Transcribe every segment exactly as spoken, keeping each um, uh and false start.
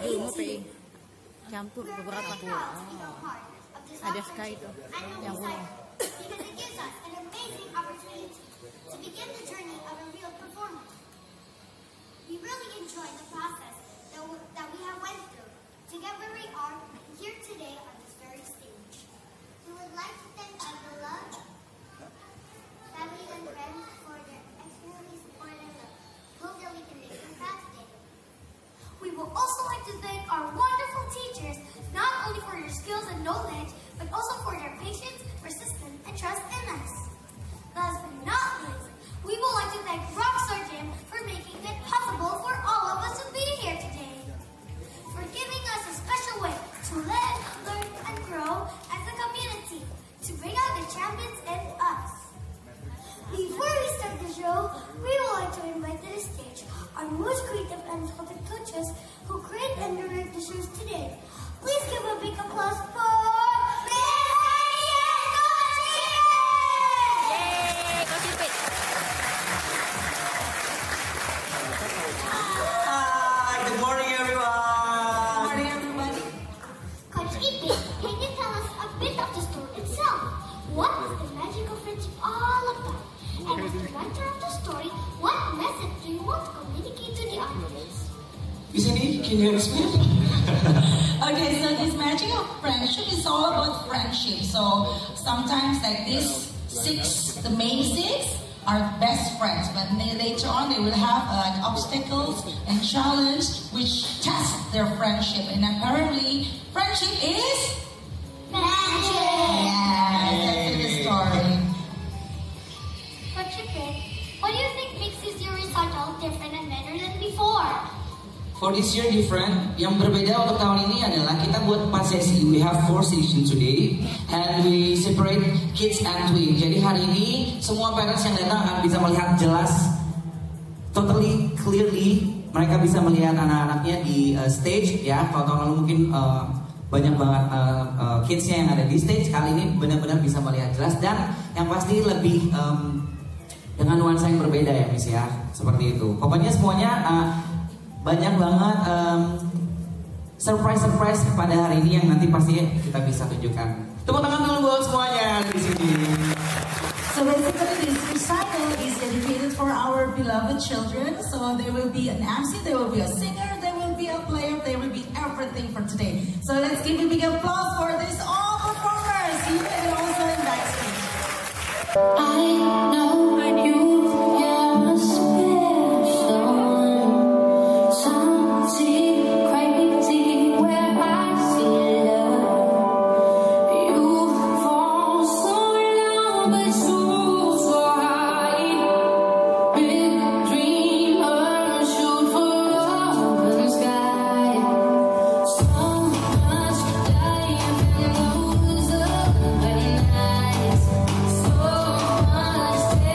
mo pa eh. Campur beberapa. Oh. Ada Sky itu yang kuning. Because it gives us an amazing opportunity to begin the journey of a real performer. We really enjoy the process that we, that we have went through to get where we are here today on this very stage. We would like to thank our beloved family and friends for their extremely support and love. Hope that we can make them proud today. We would also like to thank our wonderful teachers, not only for your skills and knowledge, but also for their patience, persistence, and trust in us. Last but not least, we would like to thank Rockstar Gym for making it possible for all of us to be here today, for giving us a special way to live, learn, and grow as a community, to bring out the champions in us. Before we start the show, we would like to invite to the stage our most creative and talented coaches who create and direct the shows today. Please give a big applause for Miss Heidi and Coach Ipit! Yay, Coach Ipit! Hi, good morning everyone! Good morning everybody! Coach Ipit, can you tell us a bit of the story itself? What is the magic of friendship all about? And as the writer of the story, what message do you want to communicate to the audience? Isn't can you explain? Okay, so this magic of friendship is all about friendship. So sometimes like this six, the main six are best friends, but later on they will have uh, like obstacles and challenge which test their friendship. And apparently, friendship is Magic! yeah, that's the story. Coach Ipit, what do you think makes this year recital different and better than before? For this year different, yang berbeda untuk tahun ini adalah kita buat empat sesi. We have four sessions today, and we separate kids and twin. Jadi hari ini semua parents yang datang akan bisa melihat jelas, totally clearly, mereka bisa melihat anak-anaknya di uh, stage. Ya, kalau tahun lalu mungkin uh, banyak banget uh, uh, kidsnya yang ada di stage. Kali ini benar-benar bisa melihat jelas dan yang pasti lebih um, dengan nuansa yang berbeda ya, Miss ya, seperti itu. Pokoknya semuanya. Uh, Banyak banget um, surprise-surprise pada hari ini yang nanti pasti kita bisa tunjukkan. Tepuk tangan dulu buat semuanya di sini. So basically this recital is dedicated for our beloved children. So there will be an M C, there will be a singer, there will be a player, there will be everything for today. So let's give a big applause for this all performers. You can also invite me. I know you have a special something crazy where I see love. You fall so low but so so high. Big dreamer shoot for open sky. So much life in those open eyes. So much.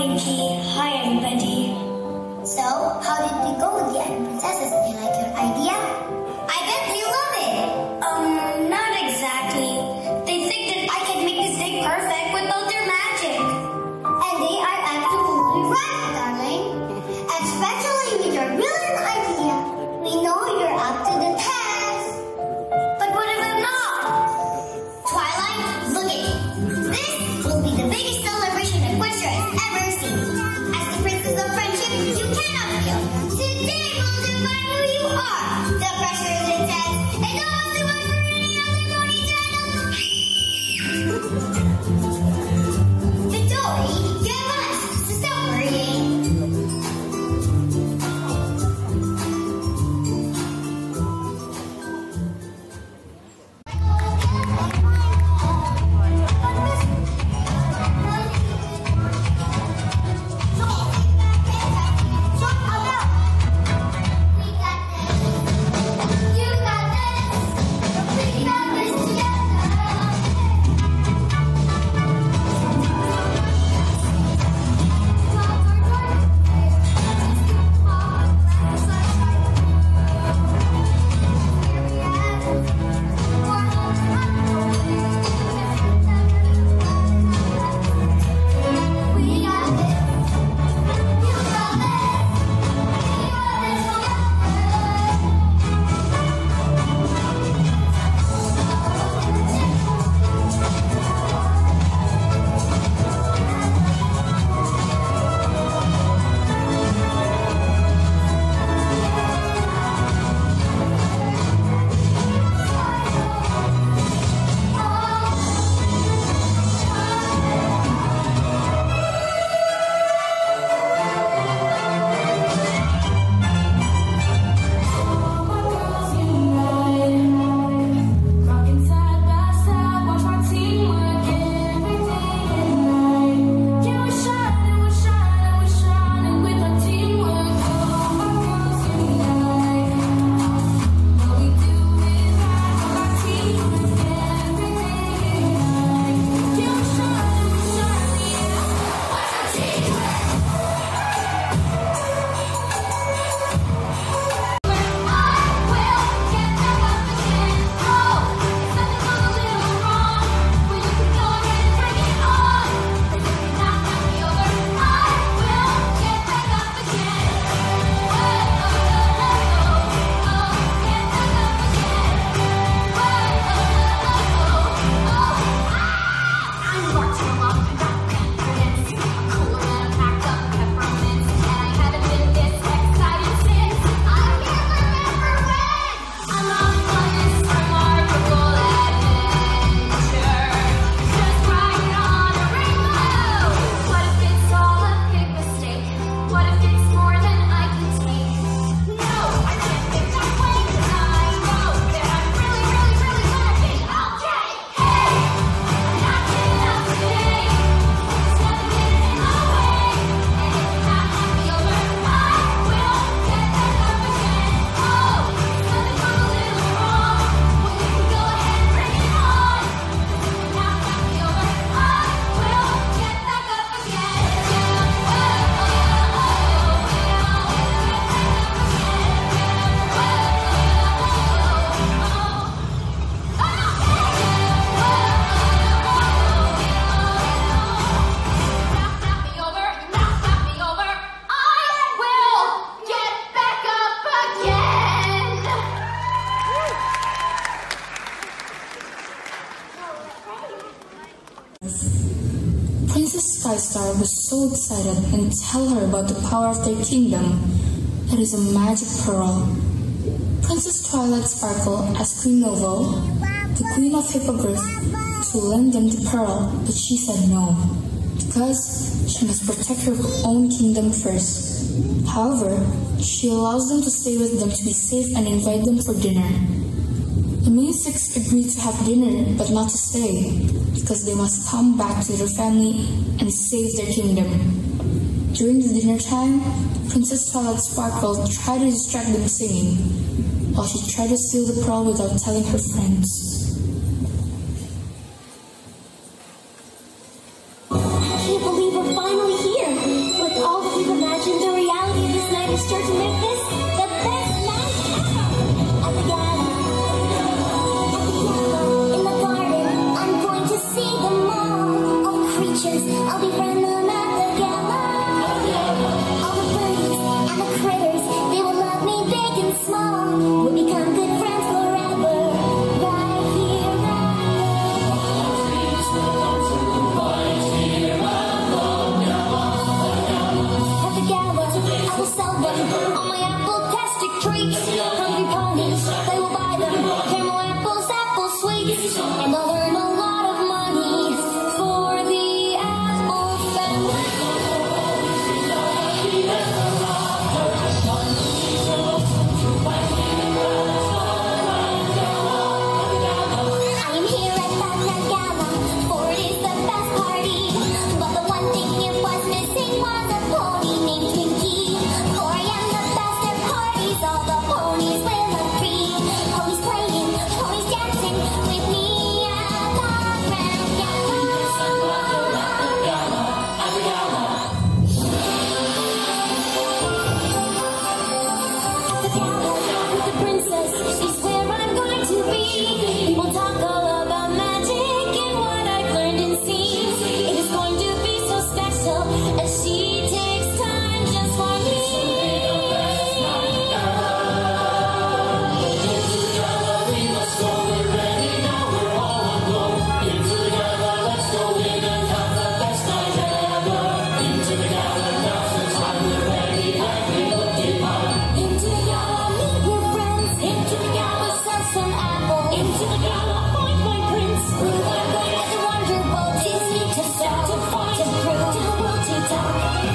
Pinky. Hi, everybody. So, how did it go with the Island Princesses? Did they like your idea? I bet they love it. Um, not exactly. They think that I can make this day perfect without their magic. And they are absolutely right, darling. Especially with your brilliant idea. We know you're up to the task. But what if I'm not? Twilight, look at it. This will be the biggest celebration Equestria has ever seen. As the Princess of Friendship, you cannot fail. Today will define who you are. The pressure is intense, and no one's the one running on the ponytail. Victory, you have us, so stop worrying. Princess Skystar was so excited and tell her about the power of their kingdom. It is a magic pearl. Princess Twilight Sparkle asked Queen Novel, the Queen of Hippogriff, to lend them the pearl, but she said no, because she must protect her own kingdom first. However, she allows them to stay with them to be safe and invite them for dinner. The May Six agreed to have dinner, but not to stay, because they must come back to their family and save their kingdom. During the dinner time, Princess Twilight Sparkle tried to distract them singing, while she tried to steal the pearl without telling her friends. I can't believe we're finally here. sure to make this the best night ever. At the gala, at the gala, in the garden, I'm going to see them all. All the creatures, I'll befriend them at the gala. All the birdies and the critters, they will love me big and small. We'll become good friends forever, right here at the gala. I will sell them all my apple-tastic treats. Hungry ponies, they will buy them caramel apples, apple sweets, and I'll earn a lot of money for the apple family. I am here at the gala, for it is the best party. But the one thing it was missing was a pony named Twinkie. For I am the best at parties, all the ponies will agree. Ponies playing, ponies dancing with me at the grand gala. At the gala, with the princess, she's where I'm going to be. People talk all about magic and what I've learned and seen. It is going to be so special as she takes time just for me. Into the gala, meet your friends. Into the gala, sell some apples. Into the gala, point my prince. We're going at the Wonder Bowl. Teach me to sell, to find, to prove, to the world to tell.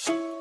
Thank you.